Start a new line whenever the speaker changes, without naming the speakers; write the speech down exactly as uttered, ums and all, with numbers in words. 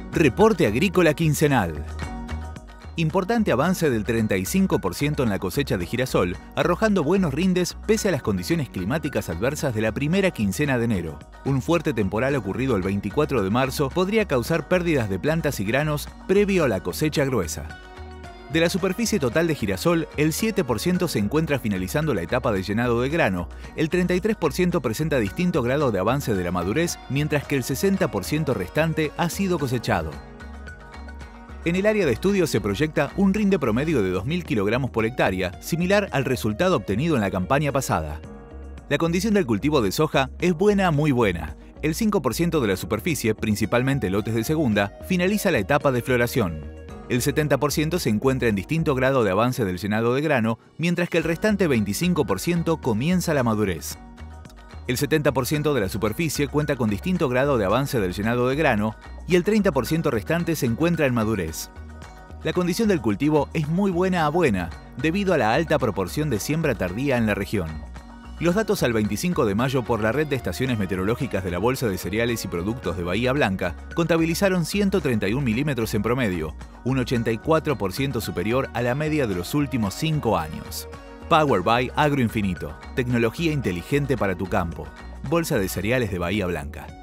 Reporte agrícola quincenal. Importante avance del treinta y cinco por ciento en la cosecha de girasol, arrojando buenos rindes pese a las condiciones climáticas adversas de la primera quincena de enero. Un fuerte temporal ocurrido el veinticuatro de marzo podría causar pérdidas de plantas y granos previo a la cosecha gruesa. De la superficie total de girasol, el siete por ciento se encuentra finalizando la etapa de llenado de grano, el treinta y tres por ciento presenta distinto grado de avance de la madurez, mientras que el sesenta por ciento restante ha sido cosechado. En el área de estudio se proyecta un rinde promedio de dos mil kilogramos por hectárea, similar al resultado obtenido en la campaña pasada. La condición del cultivo de soja es buena muy buena. El cinco por ciento de la superficie, principalmente lotes de segunda, finaliza la etapa de floración. El setenta por ciento se encuentra en distinto grado de avance del llenado de grano, mientras que el restante veinticinco por ciento comienza la madurez. El setenta por ciento de la superficie cuenta con distinto grado de avance del llenado de grano y el treinta por ciento restante se encuentra en madurez. La condición del cultivo es muy buena a buena, debido a la alta proporción de siembra tardía en la región. Los datos al veinticinco de mayo por la red de estaciones meteorológicas de la Bolsa de Cereales y Productos de Bahía Blanca contabilizaron ciento treinta y un milímetros en promedio, un ochenta y cuatro por ciento superior a la media de los últimos cinco años. Power by Agroinfinito, tecnología inteligente para tu campo. Bolsa de Cereales de Bahía Blanca.